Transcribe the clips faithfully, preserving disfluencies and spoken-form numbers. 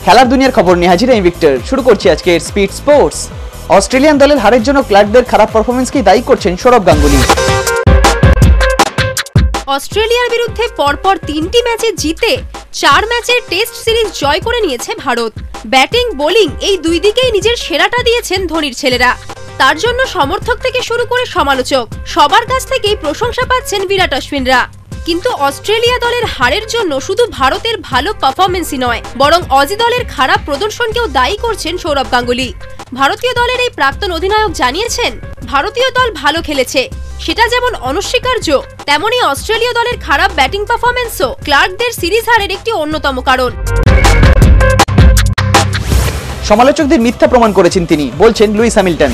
খেলার দুনিয়ার খবর নিয়ে হাজির আমি ভিক্টর। শুরু করছি আজকের স্পিড স্পোর্টস। অস্ট্রেলিয়ান দলের হারের জন্য ক্লার্কদের খারাপ পারফরম্যান্সকেই দায়ী করছেন সৌরভ গাঙ্গুলি। অস্ট্রেলিয়ার বিরুদ্ধে পরপর তিনটি ম্যাচে জিতে চার ম্যাচের টেস্ট সিরিজ জয় করে নিয়েছে ভারত। ব্যাটিং বোলিং এই দুই দিকেই নিজের সেরাটা দিয়েছেন ধোনির ছেলেরা। তার জন্য সমর্থক থেকে শুরু করে সমালোচক সবার কাছ থেকেই প্রশংসা পাচ্ছেন বিরাট অশ্বিনরা। কিন্তু অস্ট্রেলিয়া দলের হারের জন্য শুধু ভারতের ভালো পারফরমেন্সই নয়, বরং অজি দলের খারাপ প্রদর্শনকেও দায়ী করছেন সৌরভ গাঙ্গুলি। ভারতীয় দলের এই প্রাক্তন অধিনায়ক জানিয়েছেন, ভারতীয় দল ভালো খেলেছে, সেটা যেমন অনস্বীকার্য, তেমনি অস্ট্রেলীয় দলের খারাপ ব্যাটিং পারফরমেন্সও ক্লার্কদের সিরিজ হারের একটি অন্যতম কারণ। সমালোচকদের মিথ্যা প্রমাণ করেছেন তিনি, বলছেন লুইস হ্যামিল্টন।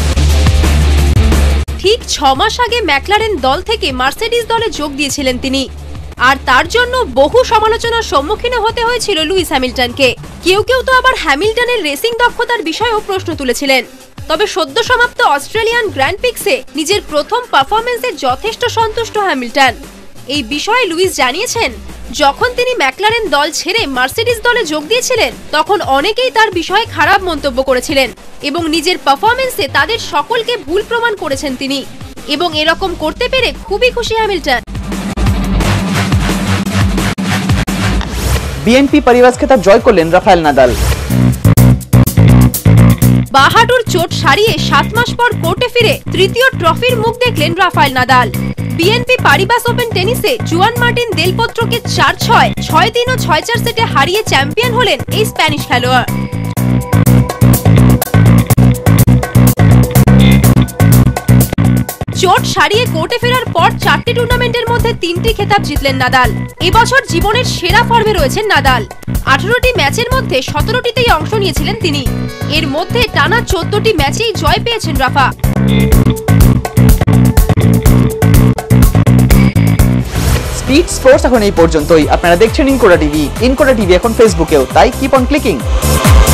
ঠিক ছ মাস আগে ম্যাকলারেন দল থেকে মার্সিডিজ দলে যোগ দিয়েছিলেন তিনি, আর তার জন্য বহু সমালোচনার সম্মুখীন হতে হয়েছিল লুইস হ্যামিল্টনকে। কেউ কেউ তো আবার হ্যামিল্টনের রেসিং দক্ষতার বিষয়েও প্রশ্ন তুলেছিলেন। তবে সদ্য সমাপ্ত অস্ট্রেলিয়ান গ্র্যান্ড পিক্সে নিজের প্রথম পারফরমেন্সে যথেষ্ট সন্তুষ্ট হ্যামিল্টন। এই বিষয়ে লুইস জানিয়েছেন, যখন তিনি ম্যাকলারেন দল ছেড়ে মার্সিডিজ দলে যোগ দিয়েছিলেন তখন অনেকেই তার বিষয়ে খারাপ মন্তব্য করেছিলেন এবং নিজের পারফরমেন্সে তাদের সকলকে ভুল প্রমাণ করেছেন তিনি, এবং এরকম করতে পেরে খুবই খুশি হ্যামিল্টন। বিএনপি পারিবাস খেতাব জয় করলেন রাফায়েল নাদাল। বাহাডুর চোট সারিয়ে সাত মাস পর কোর্টে ফিরে তৃতীয় ট্রফির মুখ দেখলেন Rafael Nadal. BNP Paribas Open টেনিসে জুয়ান মার্টিন দেল পোত্রোকে চার ছয়, ছয় তিন ও ছয় চার সেটে হারিয়ে চ্যাম্পিয়ন হলেন এই স্প্যানিশ খেলোয়াড়। চোট সারিয়ে কোর্টে ফেরার পর চারটি টুর্নামেন্টের মধ্যে তিনটি খেতাব জিতলেন নাদাল। এবছর জীবনের সেরা ফর্মে রয়েছেন নাদাল। আঠারোটি ম্যাচের মধ্যে সতেরোটিতেই অংশ নিয়েছিলেন তিনি। এর মধ্যে টানা চোদ্দটি ম্যাচেই জয় পেয়েছেন রাফা। স্পিড স্পোর্টস এখন এই পর্যন্তই। আপনারা দেখছেন ইনকোডা টিভি। ইনকোডা টিভি এখন ফেসবুকেও, তাই কিপ অন ক্লিকিং।